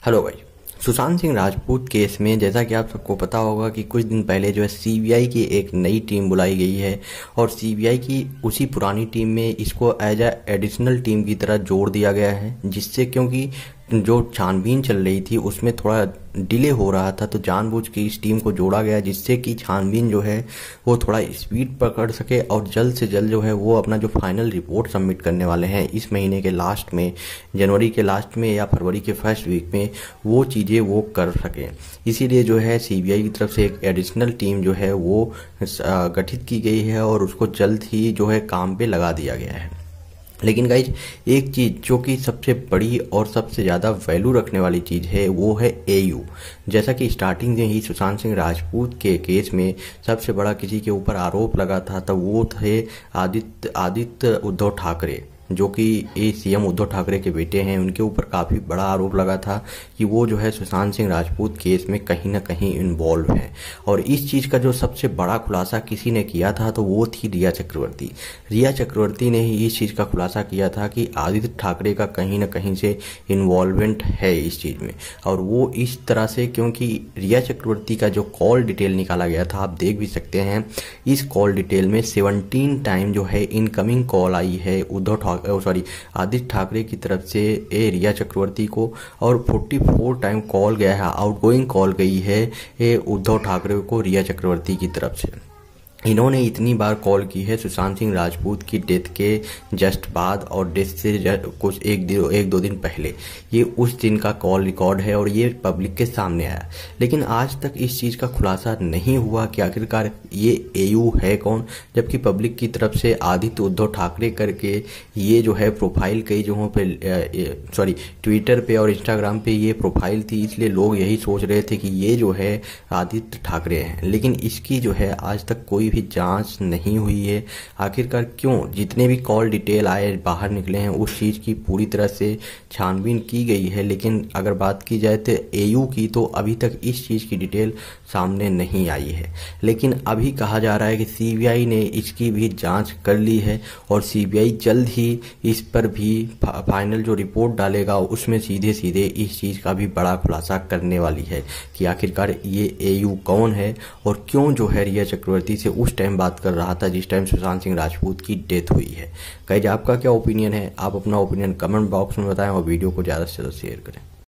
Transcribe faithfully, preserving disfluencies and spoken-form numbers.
Hello भाई। Sushant Singh Rajput case में जैसा कि आप सबको पता होगा कि कुछ दिन पहले जो है सीबीआई की एक नई टीम बुलाई गई है और सीबीआई की उसी पुरानी टीम में इसको एज अ एडिशनल टीम की तरह जोड़ दिया गया है, जिससे क्योंकि जो छानबीन चल रही थी उसमें थोड़ा डिले हो रहा था तो जानबूझ के इस टीम को जोड़ा गया, जिससे कि छानबीन जो है वो थोड़ा स्पीड पकड़ सके और जल्द से जल्द जो है वो अपना जो फाइनल रिपोर्ट सबमिट करने वाले हैं इस महीने के लास्ट में, जनवरी के लास्ट में या फरवरी के फर्स्ट वीक में वो चीज़ें वो कर सकें। इसीलिए जो है सीबीआई की तरफ से एक एडिशनल टीम जो है वो गठित की गई है और उसको जल्द ही जो है काम पे लगा दिया गया है। लेकिन गाइज एक चीज़ जो कि सबसे बड़ी और सबसे ज़्यादा वैल्यू रखने वाली चीज़ है वो है एयू। जैसा कि स्टार्टिंग में ही सुशांत सिंह राजपूत के केस में सबसे बड़ा किसी के ऊपर आरोप लगा था तब वो थे आदित्य आदित्य उद्धव ठाकरे, जो कि ए सीएम उद्धव ठाकरे के बेटे हैं। उनके ऊपर काफ़ी बड़ा आरोप लगा था कि वो जो है सुशांत सिंह राजपूत केस में कहीं ना कहीं इन्वॉल्व हैं। और इस चीज़ का जो सबसे बड़ा खुलासा किसी ने किया था तो वो थी रिया चक्रवर्ती। रिया चक्रवर्ती ने ही इस चीज़ का खुलासा किया था कि आदित्य ठाकरे का कहीं ना कहीं से इन्वॉल्वमेंट है इस चीज़ में। और वो इस तरह से, क्योंकि रिया चक्रवर्ती का जो कॉल डिटेल निकाला गया था आप देख भी सकते हैं, इस कॉल डिटेल में सेवनटीन टाइम जो है इनकमिंग कॉल आई है उद्धव सॉरी आदित्य ठाकरे की तरफ से ए रिया चक्रवर्ती को, और चौवालीस टाइम कॉल गया है, आउटगोइंग कॉल गई है ए उद्धव ठाकरे को रिया चक्रवर्ती की तरफ से। इन्होंने इतनी बार कॉल की है सुशांत सिंह राजपूत की डेथ के जस्ट बाद और डेथ से कुछ एक एक दो दिन पहले, ये उस दिन का कॉल रिकॉर्ड है और ये पब्लिक के सामने आया। लेकिन आज तक इस चीज़ का खुलासा नहीं हुआ कि आखिरकार ये एयू है कौन, जबकि पब्लिक की तरफ से आदित्य उद्धव ठाकरे करके ये जो है प्रोफाइल कई जगहों पे सॉरी ट्विटर पे और इंस्टाग्राम पे ये प्रोफाइल थी, इसलिए लोग यही सोच रहे थे कि ये जो है आदित्य ठाकरे हैं। लेकिन इसकी जो है आज तक कोई भी जांच नहीं हुई है। आखिरकार क्यों जितने भी कॉल डिटेल आए बाहर निकले हैं उस चीज़ की पूरी तरह से छानबीन की गई है, लेकिन अगर बात की जाए तो एयू की तो अभी तक इस चीज़ की डिटेल सामने नहीं आई है। लेकिन अभी कहा जा रहा है कि सीबीआई ने इसकी भी जांच कर ली है और सीबीआई जल्द ही इस पर भी फाइनल जो रिपोर्ट डालेगा उसमें सीधे सीधे इस चीज़ का भी बड़ा खुलासा करने वाली है कि आखिरकार ये एयू कौन है और क्यों जो है रिया चक्रवर्ती से उस टाइम बात कर रहा था जिस टाइम सुशांत सिंह राजपूत की डेथ हुई है। गाइस आपका क्या ओपिनियन है? आप अपना ओपिनियन कमेंट बॉक्स में बताएं और वीडियो को ज़्यादा से ज़्यादा शेयर करें।